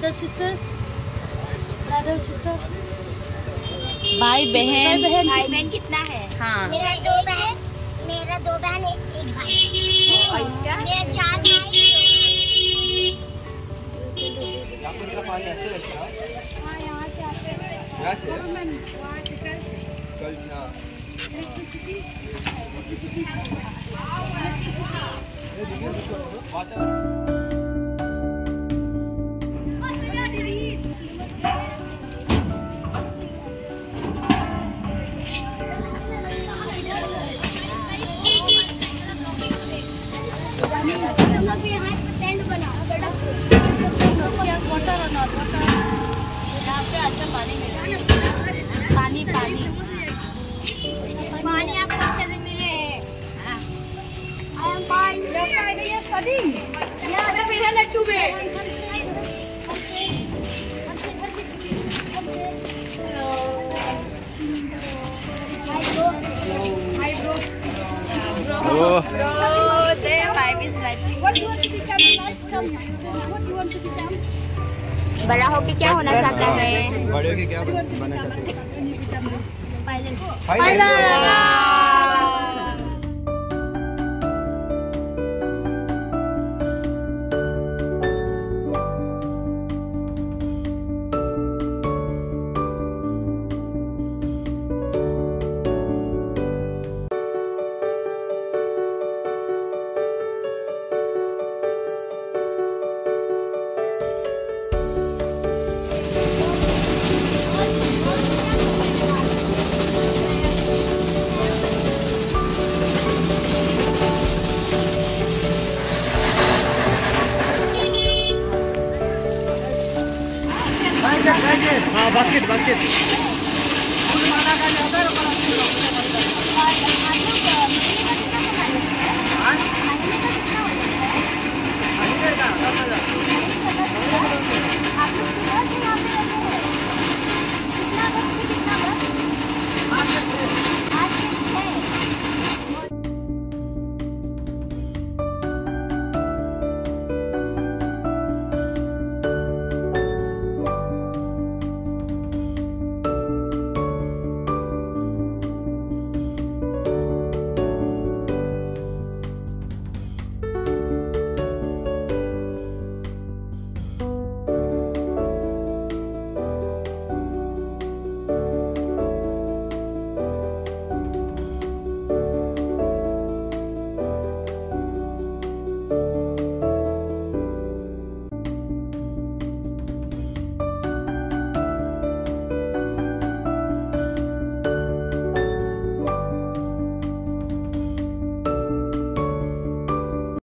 Brother sisters, brother sister, भाई बहन। भाई बहन कितना है? हाँ, मेरा दो बहन एक भाई। और इसका? मेरा 4 भाई। पानी अच्छा लगता है। हाँ, यहाँ से आते हैं। यहाँ से? वहाँ से कल हाँ। यहाँ पे अच्छा पानी मिलता है। पानी आपको अच्छे से मिले। I am fine. You're fine. You're studying. Yeah. Let me help you, babe. Hi, bro. Oh, their wife is matching. What do you want to become next? What do you want to become? बड़ा होके क्या होना चाहता है? बड़े होके क्या बनना चाहते हो? Pilot. हाँ, bucket.